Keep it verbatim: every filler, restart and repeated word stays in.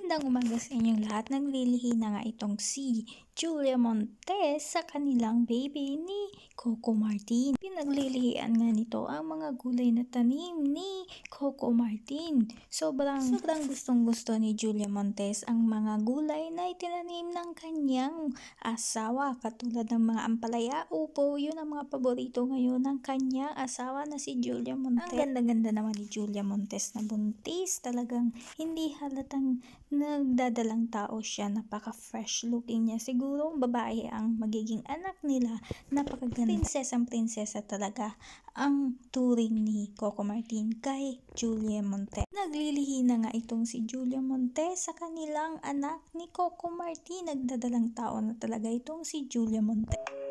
Magandang umaga sa inyong lahat. Naglilihi na nga itong si Julia Montes sa kanilang baby ni Coco Martin. Pinaglilihian nga nito ang mga gulay na tanim ni Coco Martin. Sobrang, sobrang gustong gusto ni Julia Montes ang mga gulay na itinanim ng kanyang asawa. Katulad ng mga ampalaya, upo, yun ang mga paborito ngayon ng kanyang asawa na si Julia Montes. Ang ganda-ganda naman ni Julia Montes na buntis. Talagang hindi halatang nagdadalang tao siya, napaka-fresh looking niya. Siguro babae ang magiging anak nila, napakaganda. Prinsesang prinsesa talaga ang turing ni Coco Martin kay Julia Montes. Naglilihi na nga itong si Julia Montes sa kanilang anak ni Coco Martin. Nagdadalang tao na talaga itong si Julia Montes.